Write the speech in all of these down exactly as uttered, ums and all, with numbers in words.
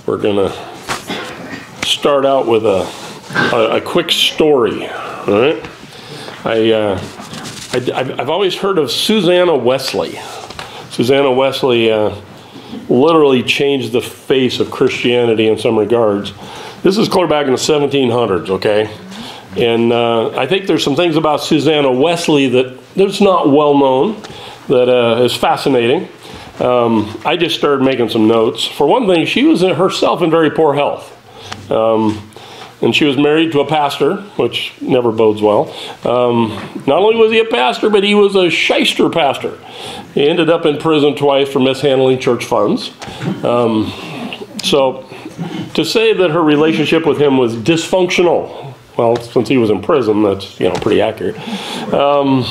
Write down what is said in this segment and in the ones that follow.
We're going to start out with a, a, a quick story. All right? I, uh, I, I've always heard of Susanna Wesley. Susanna Wesley uh, literally changed the face of Christianity in some regards. This is clear back in the seventeen hundreds, okay? And uh, I think there's some things about Susanna Wesley that that's not well known, that uh, is fascinating. Um, I just started making some notes. For one thing, she was herself in very poor health. Um, and she was married to a pastor, which never bodes well. Um, not only was he a pastor, but he was a shyster pastor. He ended up in prison twice for mishandling church funds. Um, so to say that her relationship with him was dysfunctional, well, since he was in prison, that's, you know, pretty accurate. Um,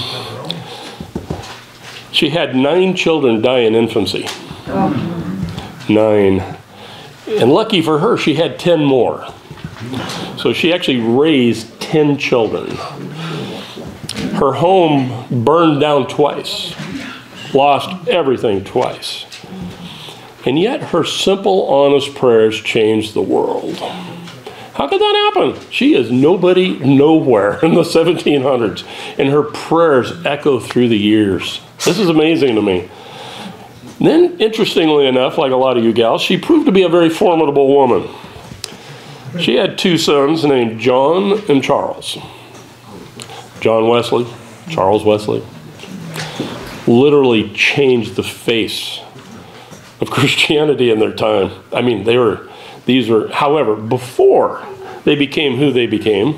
She had nine children die in infancy. Oh. Nine. And lucky for her, she had ten more. So she actually raised ten children. Her home burned down twice. Lost everything twice. And yet her simple, honest prayers changed the world. How could that happen? She is nobody, nowhere in the seventeen hundreds. And her prayers echo through the years. This is amazing to me. Then, interestingly enough, like a lot of you gals, she proved to be a very formidable woman. She had two sons named John and Charles. John Wesley, Charles Wesley, literally changed the face of Christianity in their time. I mean, they were, these were, however, before they became who they became,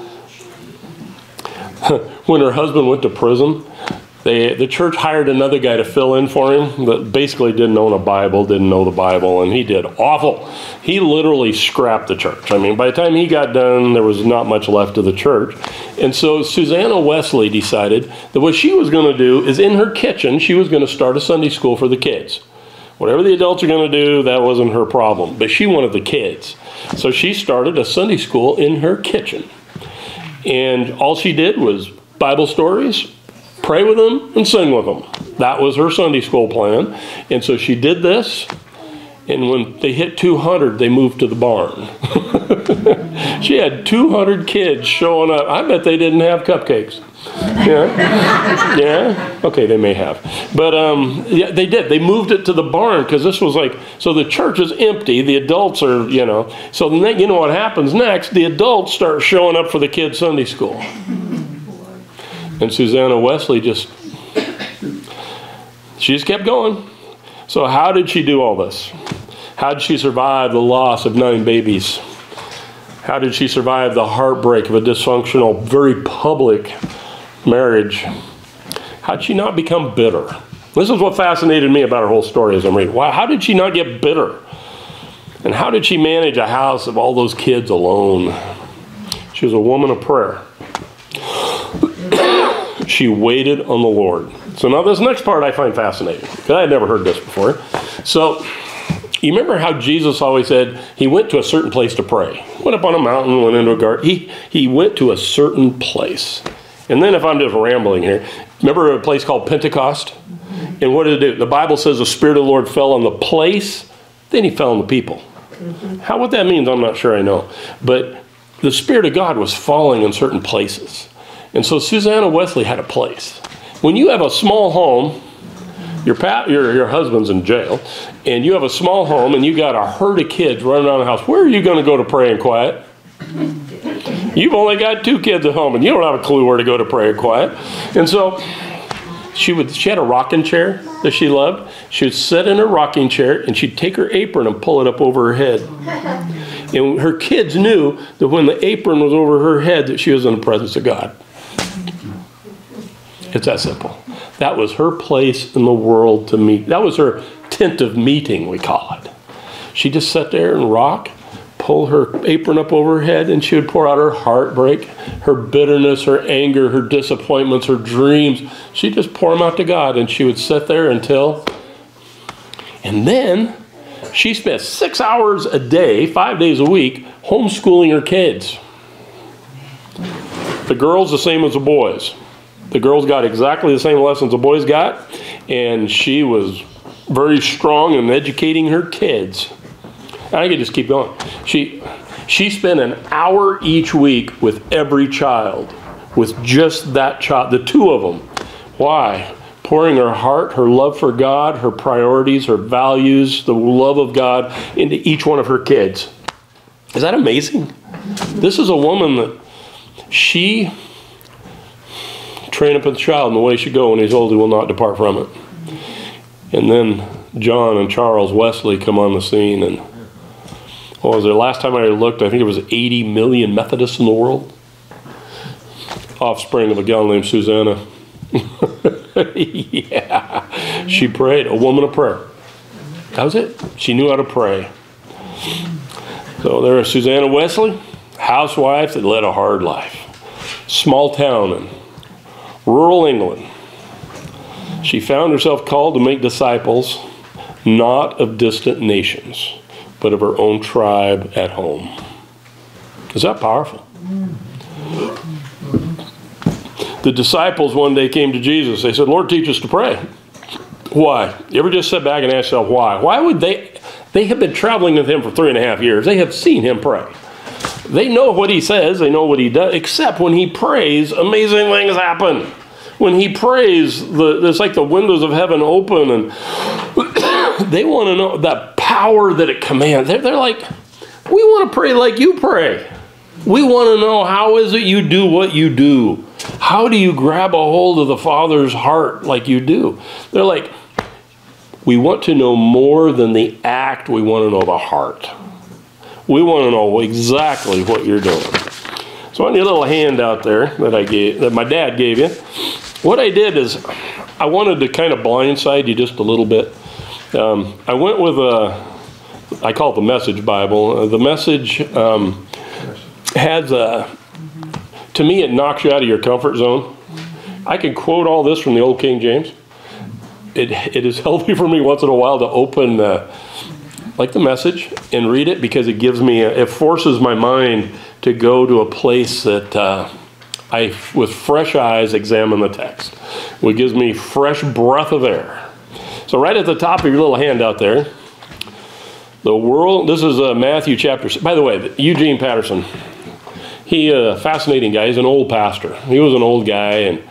when her husband went to prison, They, the church hired another guy to fill in for him that basically didn't own a Bible, didn't know the Bible, and he did awful. He literally scrapped the church. I mean, by the time he got done, there was not much left of the church. And so Susanna Wesley decided that what she was going to do is in her kitchen, she was going to start a Sunday school for the kids. Whatever the adults are going to do, that wasn't her problem. But she wanted the kids. So she started a Sunday school in her kitchen. And all she did was Bible stories, pray with them, and sing with them. That was her Sunday school plan. And so she did this, and when they hit two hundred, they moved to the barn. She had two hundred kids showing up. I bet they didn't have cupcakes. Yeah? Yeah? Okay, they may have. But um, yeah, they did. They moved it to the barn because this was like, so the church is empty. The adults are, you know. So then, you know what happens next? The adults start showing up for the kids' Sunday school. And Susanna Wesley just, she just kept going. So how did she do all this? How did she survive the loss of nine babies? How did she survive the heartbreak of a dysfunctional, very public marriage? How did she not become bitter? This is what fascinated me about her whole story as I'm reading. Wow, how did she not get bitter? And how did she manage a house of all those kids alone? She was a woman of prayer. She waited on the Lord. So now this next part I find fascinating, because I had never heard this before. So you remember how Jesus always said he went to a certain place to pray. Went up on a mountain, went into a garden. He, he went to a certain place. And then if I'm just rambling here, remember a place called Pentecost? And what did it do? The Bible says the Spirit of the Lord fell on the place, then he fell on the people. How what that means, I'm not sure I know. But the Spirit of God was falling in certain places. And so Susanna Wesley had a place. When you have a small home, your, pa- your, your husband's in jail, and you have a small home and you got a herd of kids running around the house, where are you going to go to pray and quiet? You've only got two kids at home and you don't have a clue where to go to pray and quiet. And so she would she had a rocking chair that she loved. She would sit in her rocking chair and she'd take her apron and pull it up over her head. And her kids knew that when the apron was over her head that she was in the presence of God. It's that simple. That was her place in the world to meet. That was her tent of meeting, we call it. She just sat there and rock, pull her apron up over her head, and she would pour out her heartbreak, her bitterness, her anger, her disappointments, her dreams. She'd just pour them out to God, and she would sit there until... And then she spent six hours a day, five days a week, homeschooling her kids. The girls the same as the boys. The girls got exactly the same lessons the boys got, and she was very strong in educating her kids. And I could just keep going. She, she spent an hour each week with every child, with just that child, the two of them. Why? Pouring her heart, her love for God, her priorities, her values, the love of God into each one of her kids. Is that amazing? This is a woman that she trained up a child in the way he should go. When he's old, he will not depart from it. And then John and Charles Wesley come on the scene. And what was it? Last time I looked, I think it was eighty million Methodists in the world. Offspring of a gal named Susanna. Yeah. She prayed. A woman of prayer. That was it. She knew how to pray. So there is Susanna Wesley, housewife that led a hard life. Small town in rural England. She found herself called to make disciples, not of distant nations, but of her own tribe at home. Is that powerful? The disciples one day came to Jesus. They said, Lord, teach us to pray. Why? You ever just sit back and ask yourself why? Why would they? They have been traveling with him for three and a half years. They have seen him pray. They know what he says. They know what he does. Except when he prays, amazing things happen. When he prays, the, it's like the windows of heaven open, and they want to know that power that it commands. They're, they're like, we want to pray like you pray. We want to know, how is it you do what you do? How do you grab a hold of the Father's heart like you do? They're like, we want to know more than the act. We want to know the heart. We want to know exactly what you're doing. So on your little handout there that I gave, that my dad gave you, what I did is I wanted to kind of blindside you just a little bit. Um, I went with a, I call it the Message Bible. Uh, the Message um, has a, to me, it knocks you out of your comfort zone. I can quote all this from the old King James. It, it is healthy for me once in a while to open uh, like the Message and read it, because it gives me, a, it forces my mind to go to a place that uh, I, with fresh eyes, examine the text. It gives me fresh breath of air. So right at the top of your little handout there, the world, this is uh, Matthew chapter six. By the way, Eugene Patterson, he a uh, fascinating guy. He's an old pastor. He was an old guy, and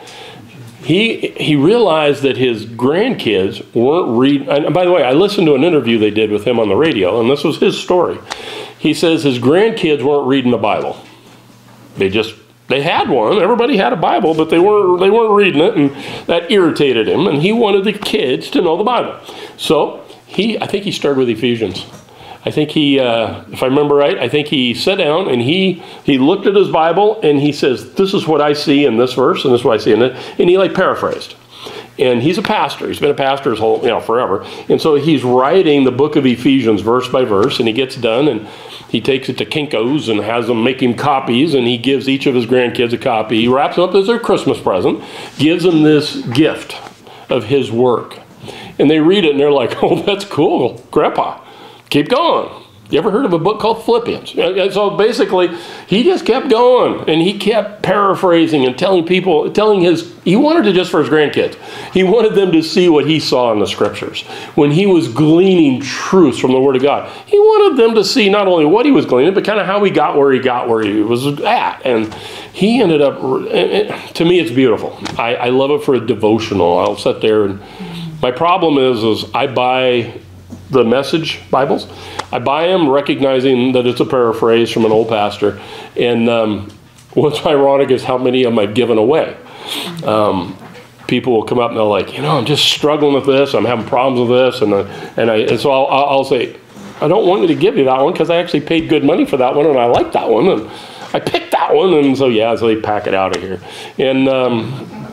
he he realized that his grandkids weren't reading. And by the way, I listened to an interview they did with him on the radio, and this was his story. He says his grandkids weren't reading the Bible. They just, they had one. Everybody had a Bible, but they weren't they weren't reading it, and that irritated him, and he wanted the kids to know the Bible. So he, I think he started with Ephesians. I think he, uh, if I remember right, I think he sat down and he he looked at his Bible and he says, this is what I see in this verse, and this is what I see in it, and he like paraphrased. And he's a pastor. He's been a pastor his whole, you know, forever. And so he's writing the book of Ephesians verse by verse, and he gets done, and he takes it to Kinko's and has them make him copies, and he gives each of his grandkids a copy. He wraps them up as their Christmas present, gives them this gift of his work. And they read it, and they're like, oh, that's cool, Grandpa. Keep going. You ever heard of a book called Philippians? And so basically, he just kept going, and he kept paraphrasing and telling people, telling his, he wanted it just for his grandkids. He wanted them to see what he saw in the scriptures. When he was gleaning truths from the Word of God, he wanted them to see not only what he was gleaning, but kind of how he got where he got where he was at. And he ended up, to me, it's beautiful. I, I love it for a devotional. I'll sit there, and my problem is, is I buy the Message Bibles. I buy them recognizing that it's a paraphrase from an old pastor. And um, what's ironic is how many of them I've given away. Um, people will come up and they're like, you know, I'm just struggling with this. I'm having problems with this. And, uh, and, I, and so I'll, I'll say, I don't want you to give you that one because I actually paid good money for that one and I like that one. And I picked that one. And so, yeah, so they pack it out of here. And um,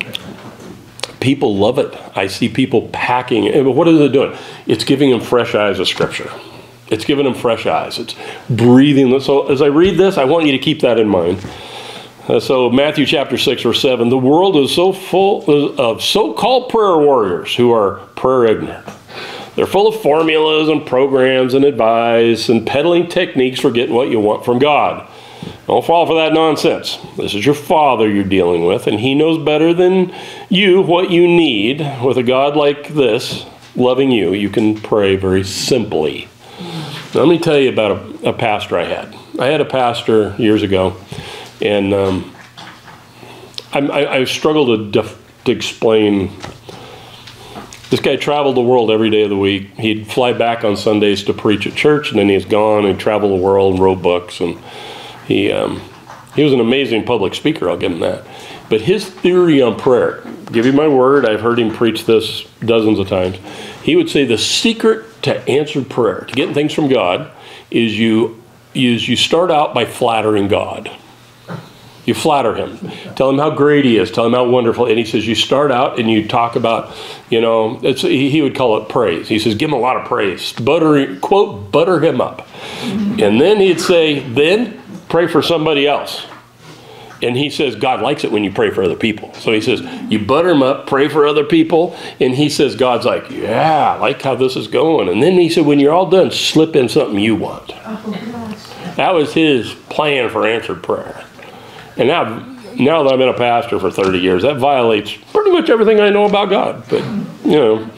people love it. I see people packing it. But what is it doing? It's giving them fresh eyes of Scripture. It's giving them fresh eyes. It's breathing. So as I read this, I want you to keep that in mind. Uh, so Matthew chapter six, verse seven, the world is so full of so-called prayer warriors who are prayer ignorant. They're full of formulas and programs and advice and peddling techniques for getting what you want from God. Don't fall for that nonsense. This is your Father you're dealing with, and He knows better than you what you need. With a God like this, loving you, you can pray very simply. Let me tell you about a, a pastor I had. I had a pastor years ago, and um, I, I, I struggled to, def, to explain. This guy traveled the world every day of the week. He'd fly back on Sundays to preach at church, and then he was gone and traveled the world and wrote books. And he um, he was an amazing public speaker, I'll give him that. But his theory on prayer, give you my word, I've heard him preach this dozens of times. He would say the secret to answered prayer, to getting things from God, is you, is you start out by flattering God. You flatter him. Tell him how great he is. Tell him how wonderful. And he says you start out and you talk about, you know, it's, he, he would call it praise. He says give him a lot of praise. Butter, quote, butter him up. And then he'd say, then pray for somebody else. And he says God likes it when you pray for other people. So he says you butter him up, pray for other people. And he says God's like, yeah, I like how this is going. And then he said when you're all done, slip in something you want. That was his plan for answered prayer. And now, now that I've been a pastor for thirty years, that violates pretty much everything I know about God. But, you know,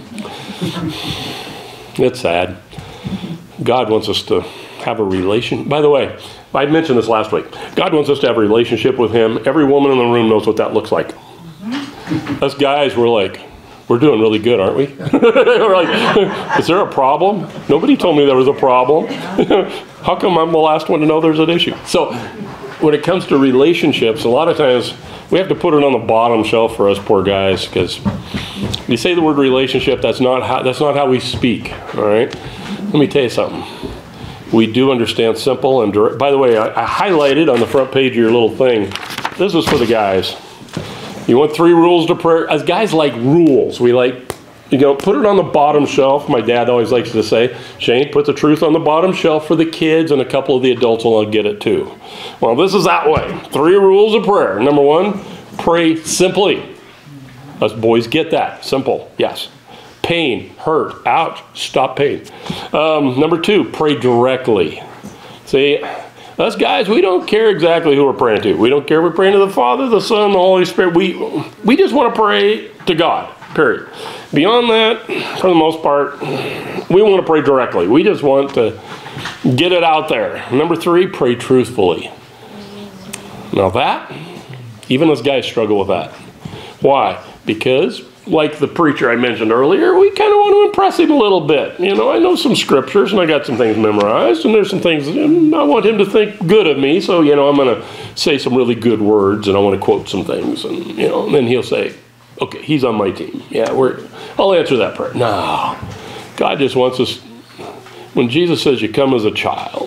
it's sad. God wants us to have a relation. By the way, I mentioned this last week. God wants us to have a relationship with him. Every woman in the room knows what that looks like. Us guys, we're like, we're doing really good, aren't we? We're like, is there a problem? Nobody told me there was a problem. How come I'm the last one to know there's an issue? So when it comes to relationships, a lot of times we have to put it on the bottom shelf for us poor guys, because you say the word relationship, that's not how, that's not how we speak, all right? Let me tell you something. We do understand simple and direct. By the way, I, I highlighted on the front page of your little thing, this is for the guys. You want three rules to prayer? As guys like rules. We like, you know, put it on the bottom shelf. My dad always likes to say, Shane, put the truth on the bottom shelf for the kids, and a couple of the adults will get it too. Well, this is that way. Three rules of prayer. Number one, pray simply. Us boys get that. Simple, yes. Pain, hurt, ouch, stop pain. Um, number two, pray directly. See, us guys, we don't care exactly who we're praying to. We don't care if we're praying to the Father, the Son, the Holy Spirit. We, we just want to pray to God, period. Beyond that, for the most part, we want to pray directly. We just want to get it out there. Number three, pray truthfully. Now that, even us guys struggle with that. Why? Because, like the preacher I mentioned earlier, we kind of want to impress him a little bit. You know, I know some scriptures and I got some things memorized, and there's some things, and I want him to think good of me, so, you know, I'm going to say some really good words, and I want to quote some things, and, you know, and then he'll say, okay, he's on my team. Yeah, we're, I'll answer that prayer. No, God just wants us, when Jesus says you come as a child,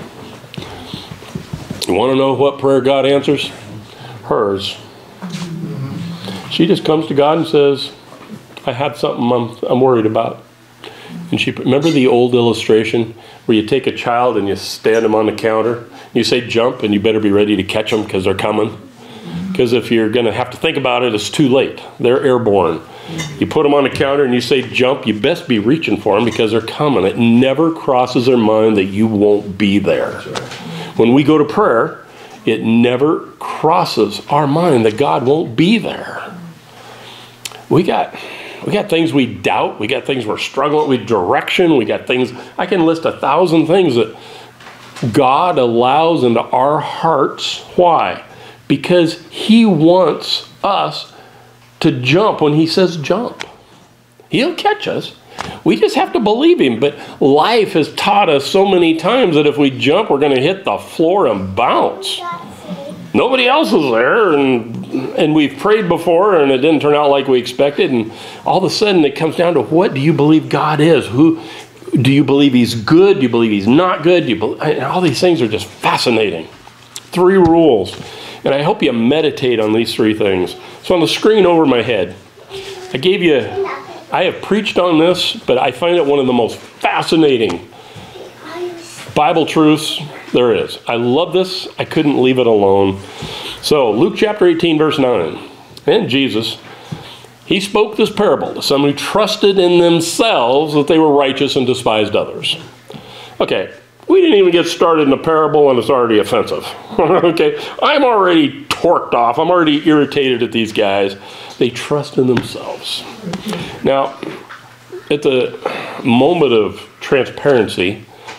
you want to know what prayer God answers? Hers. She just comes to God and says, I have something I'm, I'm worried about. And she, remember the old illustration where you take a child and you stand them on the counter? You say jump, and you better be ready to catch them because they're coming. Because if you're going to have to think about it, it's too late. They're airborne. You put them on the counter and you say jump, you best be reaching for them because they're coming. It never crosses their mind that you won't be there. When we go to prayer, it never crosses our mind that God won't be there. We got, we got things we doubt. We got things we're struggling with, direction. We got things, I can list a thousand things that God allows into our hearts. Why? Because he wants us to jump when he says jump. He'll catch us. We just have to believe him. But life has taught us so many times that if we jump, we're going to hit the floor and bounce. Nobody else is there, and and we've prayed before, and it didn't turn out like we expected, and all of a sudden it comes down to, what do you believe God is? Who do you believe he's good? Do you believe he's not good? Do you believe, all these things are just fascinating. Three rules, and I hope you meditate on these three things. So on the screen over my head, I gave you, I have preached on this, but I find it one of the most fascinating Bible truths there is. I love this. I couldn't leave it alone. So Luke chapter eighteen, verse nine. And Jesus, he spoke this parable to some who trusted in themselves that they were righteous and despised others. Okay, we didn't even get started in the parable and it's already offensive. Okay, I'm already torqued off. I'm already irritated at these guys. They trust in themselves. Now, at the moment of transparency,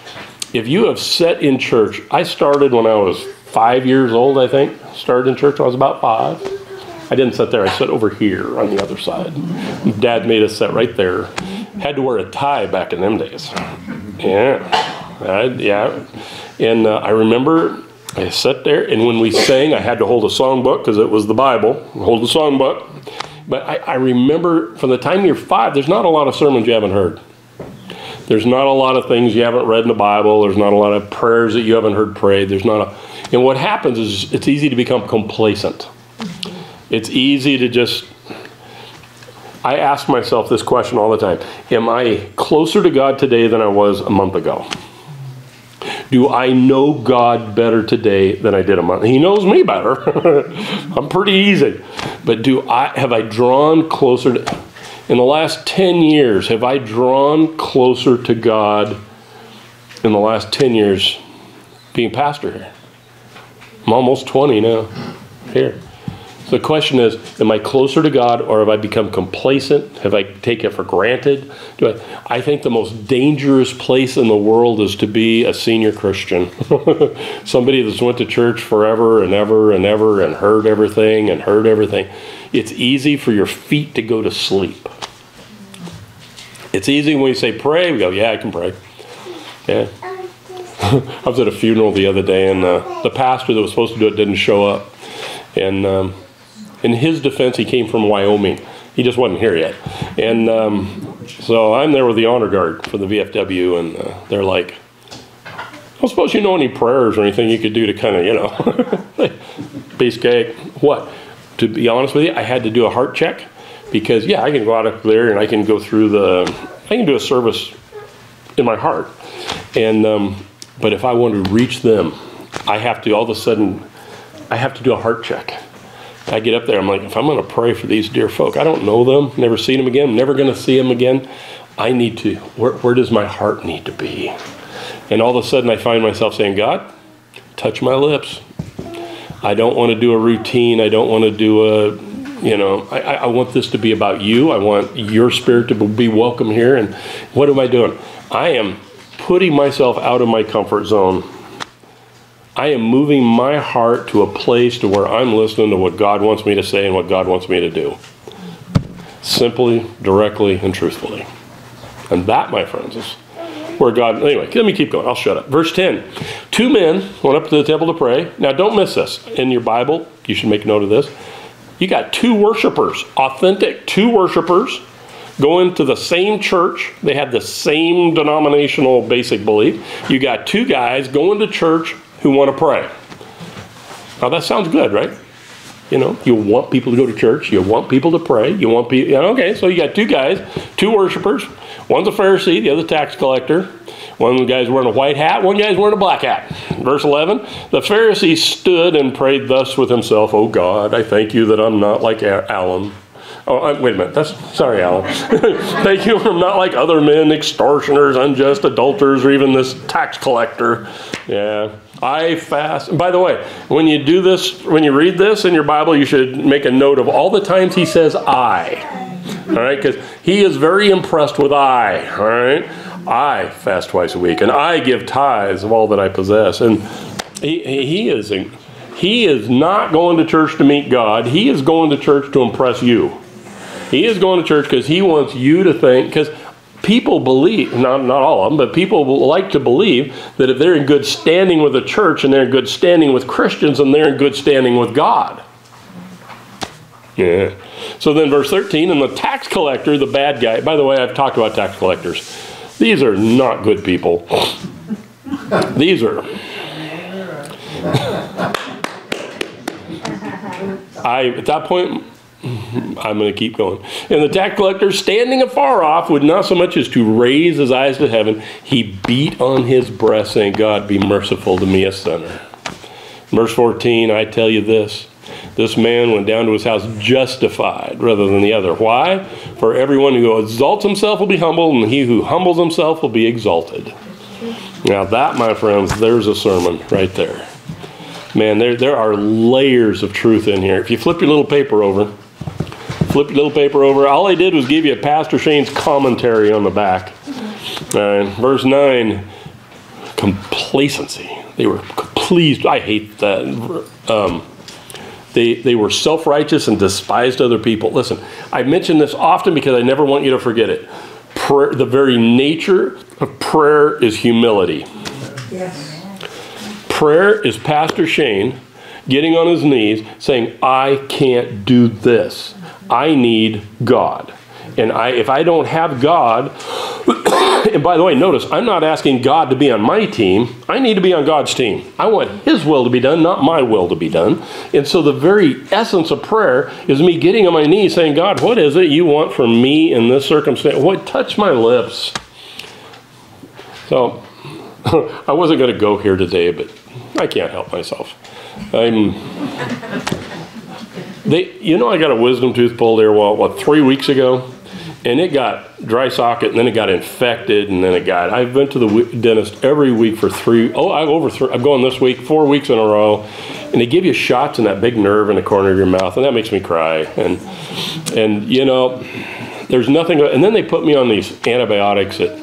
if you have sat in church, I started when I was five years old, I think. Started in church when I was about five. I didn't sit there. I sat over here on the other side. Dad made us sit right there. Had to wear a tie back in them days. Yeah. I, yeah. And uh, I remember I sat there, and when we sang, I had to hold a songbook because it was the Bible. Hold the songbook. But I, I remember from the time you're five, there's not a lot of sermons you haven't heard. There's not a lot of things you haven't read in the Bible. There's not a lot of prayers that you haven't heard prayed. There's not a, and what happens is it's easy to become complacent. It's easy to just, I ask myself this question all the time. Am I closer to God today than I was a month ago? Do I know God better today than I did a month? He knows me better. I'm pretty easy. But do I have I drawn closer to, in the last ten years, have I drawn closer to God in the last ten years being pastor here? I'm almost twenty now here. So the question is, am I closer to God, or have I become complacent? Have I taken it for granted? Do I, I think the most dangerous place in the world is to be a senior Christian. Somebody that's went to church forever and ever and ever and heard everything and heard everything. It's easy for your feet to go to sleep. It's easy when you say pray, we go, yeah, I can pray. Yeah. I was at a funeral the other day, and uh, the pastor that was supposed to do it didn't show up. And um, in his defense, he came from Wyoming. He just wasn't here yet. And um, so I'm there with the honor guard for the V F W, and uh, they're like, I don't suppose you know any prayers or anything you could do to kind of, you know, piece of cake. What? To be honest with you, I had to do a heart check because, yeah, I can go out up there and I can go through the, I can do a service in my heart. And, um, but if I want to reach them, I have to all of a sudden, I have to do a heart check. I get up there, I'm like, if I'm going to pray for these dear folk, I don't know them, never seen them again, never going to see them again. I need to, where, where does my heart need to be? And all of a sudden I find myself saying, God, touch my lips. I don't want to do a routine. I don't want to do a, you know, I, I want this to be about you. I want your spirit to be welcome here. And what am I doing? I am putting myself out of my comfort zone. I am moving my heart to a place to where I'm listening to what God wants me to say and what God wants me to do. Simply, directly, and truthfully. And that, my friends, is where God, anyway, let me keep going. I'll shut up. Verse ten. Two men went up to the temple to pray. Now, don't miss this. In your Bible, you should make note of this. You got two worshipers, authentic two worshipers, going to the same church. They had the same denominational basic belief. You got two guys going to church who want to pray. Now that sounds good, right? You know, you want people to go to church. You want people to pray. You want people, you know, okay, so you got two guys, two worshipers. One's a Pharisee, the other tax collector. One of the guys wearing a white hat, one guy's wearing a black hat. Verse eleven, the Pharisee stood and prayed thus with himself, "Oh God, I thank you that I'm not like Alan." Oh, uh, wait a minute. That's sorry, Alan. Thank you, I'm not like other men, extortioners, unjust adulterers, or even this tax collector. Yeah. I fast. By the way, when you do this, when you read this in your Bible, you should make a note of all the times he says I. All right, because he is very impressed with I. All right, I fast twice a week, and I give tithes of all that I possess. And he he is he is not going to church to meet God. He is going to church to impress you. He is going to church because he wants you to think, because people believe, not, not all of them, but people like to believe that if they're in good standing with the church and they're in good standing with Christians, and they're in good standing with God. Yeah. So then verse thirteen, and the tax collector, the bad guy, by the way, I've talked about tax collectors. These are not good people. These are... I, at that point... I'm going to keep going. And the tax collector, standing afar off, would not so much as to raise his eyes to heaven. He beat on his breast, saying, God, be merciful to me, a sinner. Verse fourteen, I tell you this, this man went down to his house justified rather than the other. Why? For everyone who exalts himself will be humbled, and he who humbles himself will be exalted. Now that, my friends, there's a sermon right there. Man, there, there are layers of truth in here. If you flip your little paper over, flip your little paper over. All I did was give you Pastor Shane's commentary on the back. All right, verse nine. complacency. They were pleased. I hate that. Um, they, they were self-righteous and despised other people. Listen, I mention this often because I never want you to forget it. Prayer, the very nature of prayer is humility. Yes. Prayer is Pastor Shane getting on his knees saying, I can't do this. I need God. And I, if I don't have God, and by the way, notice, I'm not asking God to be on my team. I need to be on God's team. I want His will to be done, not my will to be done. And so the very essence of prayer is me getting on my knees saying, God, what is it you want from me in this circumstance? What? Touch my lips. So I wasn't going to go here today, but I can't help myself. I'm... They, you know, I got a wisdom tooth pulled there, well, what, three weeks ago? And it got dry socket, and then it got infected, and then it got, I went to the dentist every week for three, oh, I over three, I'm going this week, four weeks in a row, and they give you shots in that big nerve in the corner of your mouth, and that makes me cry. And, and you know, there's nothing, and then they put me on these antibiotics that,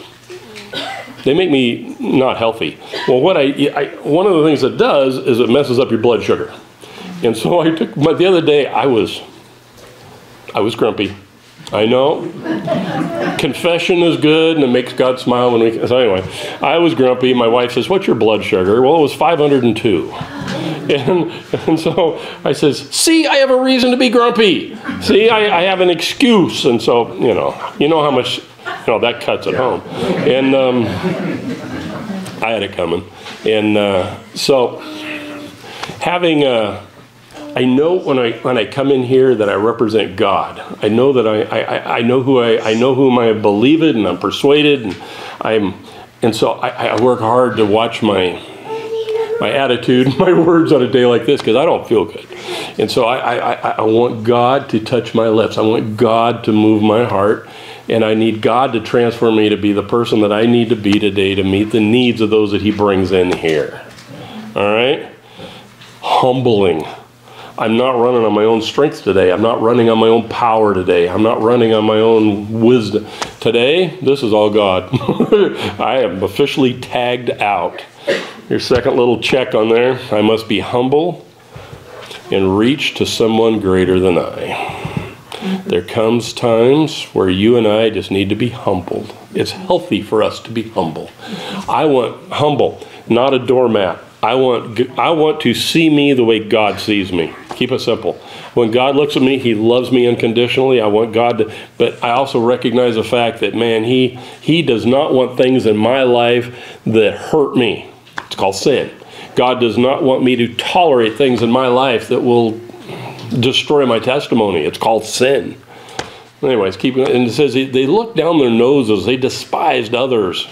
they make me not healthy. Well, what I, I one of the things it does is it messes up your blood sugar. And so I took, my, the other day, I was, I was grumpy. I know. Confession is good, and it makes God smile when we, so anyway, I was grumpy. My wife says, what's your blood sugar? Well, it was five hundred two. And, and so I says, see, I have a reason to be grumpy. See, I, I have an excuse. And so, you know, you know how much, you know, that cuts at home. And um, I had it coming. And uh, so having a, I know when I when I come in here that I represent God. I know that I I, I know who I I know whom I believe it, and I'm persuaded, and I'm and so I, I work hard to watch my my attitude, my words on a day like this because I don't feel good, and so I, I I want God to touch my lips. I want God to move my heart, and I need God to transform me to be the person that I need to be today to meet the needs of those that He brings in here. All right, humbling. I'm not running on my own strength today. I'm not running on my own power today. I'm not running on my own wisdom. Today, this is all God. I am officially tagged out. Your second little check on there. I must be humble and reach to someone greater than I. There comes times where you and I just need to be humbled. It's healthy for us to be humble. I want humble, not a doormat. I want I want to see me the way God sees me. Keep it simple. When God looks at me, He loves me unconditionally. I want God to, but I also recognize the fact that, man, He He does not want things in my life that hurt me. It's called sin. God does not want me to tolerate things in my life that will destroy my testimony. It's called sin. Anyways, keep and it says they looked down their noses. They despised others.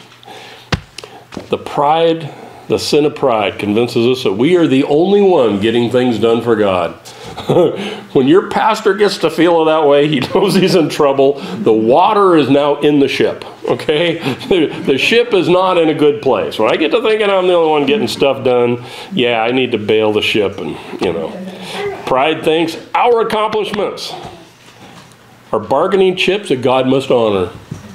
The pride. The sin of pride convinces us that we are the only one getting things done for God. When your pastor gets to feel that way, he knows he's in trouble. The water is now in the ship, okay? The, the ship is not in a good place. When I get to thinking I'm the only one getting stuff done, yeah, I need to bail the ship. And, you know, pride thinks our accomplishments are bargaining chips that God must honor.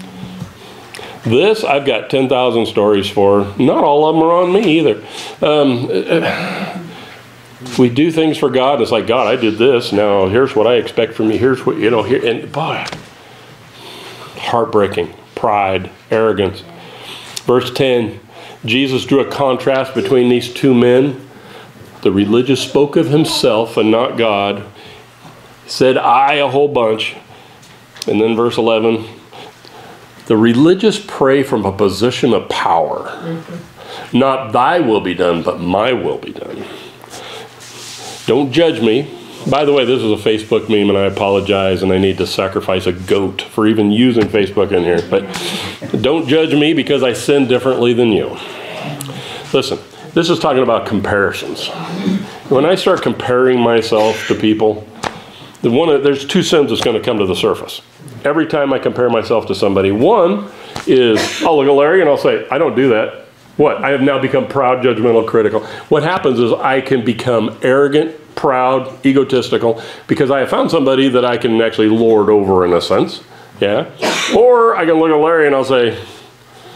This, I've got ten thousand stories for. Not all of them are on me either. Um, we do things for God. It's like, God, I did this. Now, here's what I expect from you. Here's what, you know, here. And boy, heartbreaking. Pride, arrogance. Verse ten, Jesus drew a contrast between these two men. The religious spoke of himself and not God. He said, I, a whole bunch. And then verse eleven, the religious pray from a position of power. Mm-hmm. Not thy will be done, but my will be done. Don't judge me. By the way, this is a Facebook meme, and I apologize, and I need to sacrifice a goat for even using Facebook in here. But don't judge me because I sin differently than you. Listen, this is talking about comparisons. When I start comparing myself to people, the one, there's two sins that's going to come to the surface. Every time I compare myself to somebody, one is, I'll look at Larry and I'll say, I don't do that. What? I have now become proud, judgmental, critical. What happens is I can become arrogant, proud, egotistical, because I have found somebody that I can actually lord over in a sense. Yeah. Or I can look at Larry and I'll say,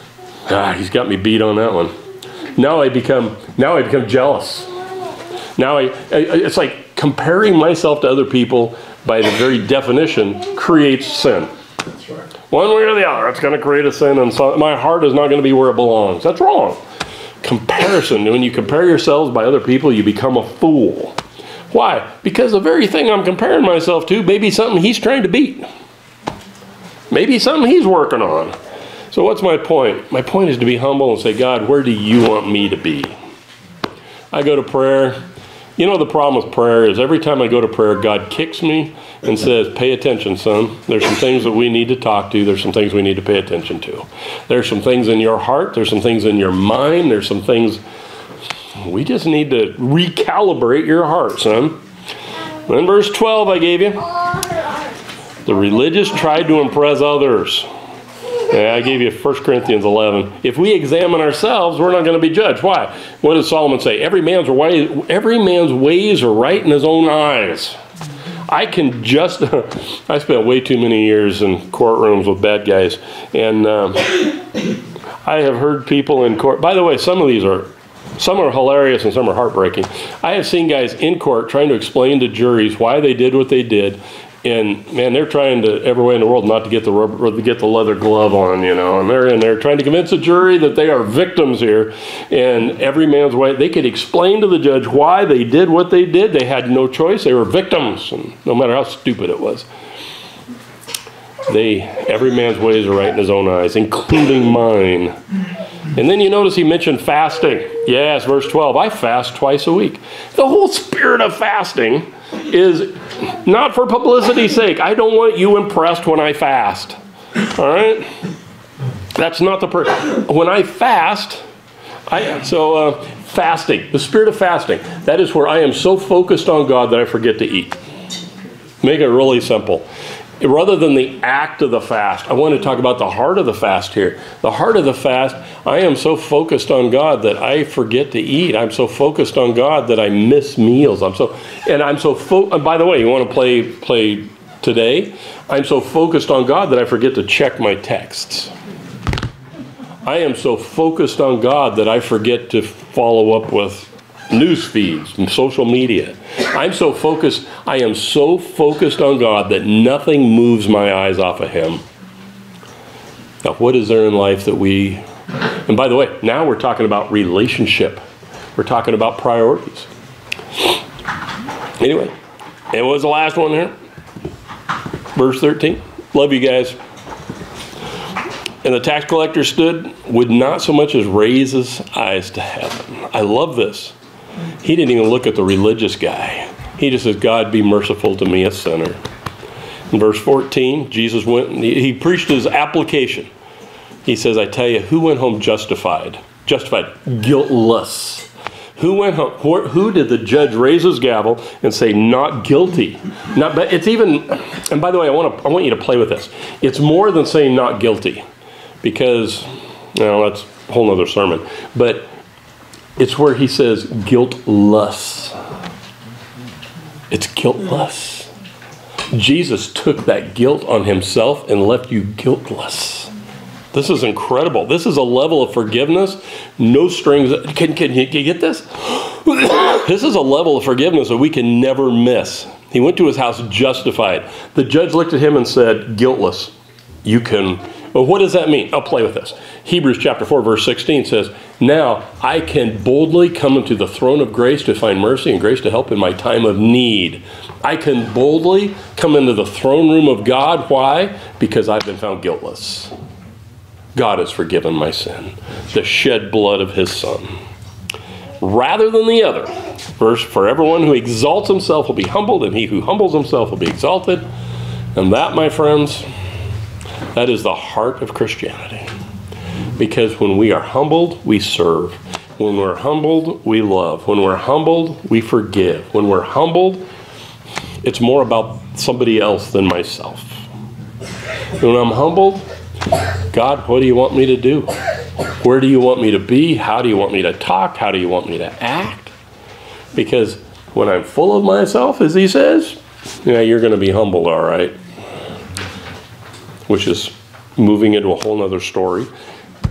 Ah, he's got me beat on that one. Now I become, now I become jealous. Now I, I, it's like comparing myself to other people by the very definition creates sin. That's right. One way or the other, it's going to create a sin, and so my heart is not going to be where it belongs. That's wrong. Comparison, when you compare yourselves by other people, you become a fool. Why? Because the very thing I'm comparing myself to may be something he's trying to beat. Maybe something he's working on. So what's my point? My point is to be humble and say, God, where do you want me to be? I go to prayer. You know, the problem with prayer is every time I go to prayer, God kicks me and says, pay attention, son. There's some things that we need to talk to. There's some things we need to pay attention to. There's some things in your heart. There's some things in your mind. There's some things we just need to recalibrate your heart, son. In verse twelve I gave you, the religious tried to impress others. Yeah, I gave you First Corinthians eleven. If we examine ourselves, we're not going to be judged. Why? What does Solomon say? Every man's way, every man's ways are right in his own eyes. I can just, I spent way too many years in courtrooms with bad guys, and um, I have heard people in court. By the way, some of these are, some are hilarious and some are heartbreaking. I have seen guys in court trying to explain to juries why they did what they did. And man, they're trying to every way in the world not to get the rubber, to get the leather glove on, you know. And they're in there trying to convince a jury that they are victims here. And every man's way, they could explain to the judge why they did what they did. They had no choice. They were victims, and no matter how stupid it was. They, every man's ways are right in his own eyes, including mine. And then you notice he mentioned fasting. Yes, verse twelve. I fast twice a week. The whole spirit of fasting is not for publicity's sake. I don't want you impressed when I fast. All right? That's not the per- when I fast, I so uh, fasting, the spirit of fasting, that is where I am so focused on God that I forget to eat. Make it really simple. Rather than the act of the fast, I want to talk about the heart of the fast here. The heart of the fast, I am so focused on God that I forget to eat. I'm so focused on God that I miss meals. I'm so, and I'm so, fo- and by the way, you want to play play today? I'm so focused on God that I forget to check my texts. I am so focused on God that I forget to follow up with news feeds and social media. I'm so focused, I am so focused on God that nothing moves my eyes off of Him. Now, what is there in life that we, and by the way, now we're talking about relationship. We're talking about priorities. Anyway, it was the last one here. Verse thirteen. Love you guys. And the tax collector stood, would not so much as raise his eyes to heaven. I love this. He didn't even look at the religious guy. He just says, God, be merciful to me, a sinner. In verse fourteen, Jesus went, he, he preached his application. He says, I tell you, who went home justified? Justified, guiltless. Who went home? Who, who did the judge raise his gavel and say, not guilty? Not, but it's even, and by the way, I want to, I want you to play with this. It's more than saying not guilty, because, you know, that's a whole other sermon. But it's where he says guiltless. It's guiltless. Jesus took that guilt on himself and left you guiltless. This is incredible. This is a level of forgiveness. No strings. Can, can you get this? This is a level of forgiveness that we can never miss. He went to his house justified. The judge looked at him and said, guiltless. You can... Well, what does that mean? I'll play with this. Hebrews chapter four, verse sixteen says, now I can boldly come into the throne of grace to find mercy and grace to help in my time of need. I can boldly come into the throne room of God. Why? Because I've been found guiltless. God has forgiven my sin. The shed blood of his Son. Rather than the other. Verse, for everyone who exalts himself will be humbled, and he who humbles himself will be exalted. And that, my friends, that is the heart of Christianity. Because when we are humbled, we serve. When we're humbled, we love. When we're humbled, we forgive. When we're humbled, it's more about somebody else than myself. When I'm humbled, God, what do you want me to do? Where do you want me to be? How do you want me to talk? How do you want me to act? Because when I'm full of myself, as he says, yeah, you're going to be humbled, all right. Which is moving into a whole other story.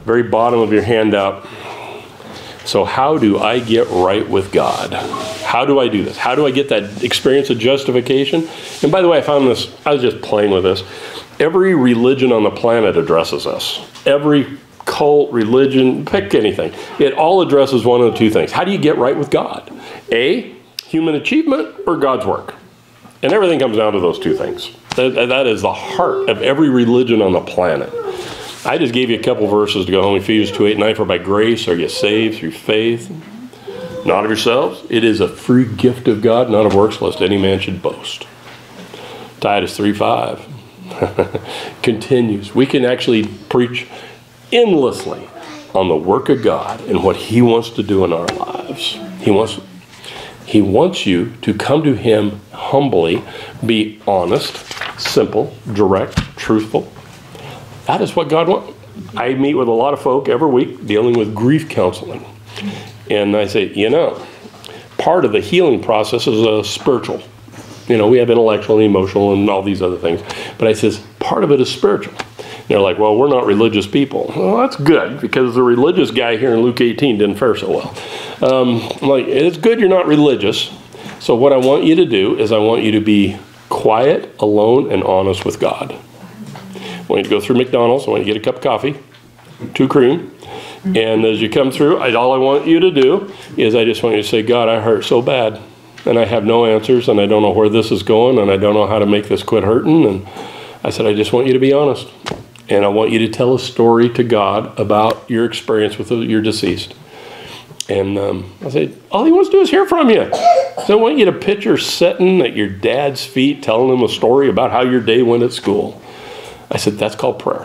very bottom of your handout. So how do I get right with God? How do I do this? How do I get that experience of justification? And by the way, I found this, I was just playing with this. Every religion on the planet addresses us. Every cult, religion, pick anything. It all addresses one of the two things. How do you get right with God? A, human achievement, or God's work? And everything comes down to those two things. That, that is the heart of every religion on the planet. I just gave you a couple verses to go home. Ephesians two, eight, nine, for by grace are you saved through faith, not of yourselves. It is a free gift of God, not of works, lest any man should boast. Titus three, five continues. We can actually preach endlessly on the work of God and what he wants to do in our lives. He wants, he wants you to come to him humbly, be honest, simple, direct, truthful. That is what God wants. I meet with a lot of folk every week dealing with grief counseling. And I say, you know, part of the healing process is uh, spiritual. You know, we have intellectual and emotional and all these other things. But I says, part of it is spiritual. And they're like, well, we're not religious people. Well, that's good, because the religious guy here in Luke eighteen didn't fare so well. Um, I'm like, it's good you're not religious. So what I want you to do is I want you to be quiet, alone, and honest with God. I want you to go through McDonald's. I want you to get a cup of coffee, two cream. And as you come through, I, all I want you to do is I just want you to say, God, I hurt so bad. And I have no answers, and I don't know where this is going, and I don't know how to make this quit hurting. And I said, I just want you to be honest. And I want you to tell a story to God about your experience with your deceased. And um, I said, all he wants to do is hear from you. So I want you to picture sitting at your dad's feet, telling him a story about how your day went at school. I said, that's called prayer.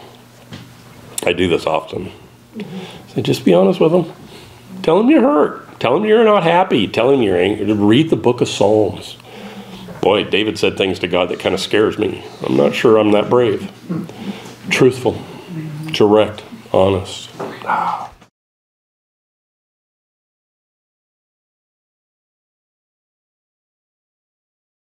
I do this often. I said, just be honest with him. Tell him you're hurt. Tell him you're not happy. Tell him you're angry. Read the book of Psalms. Boy, David said things to God that kind of scares me. I'm not sure I'm that brave. Truthful, direct, honest.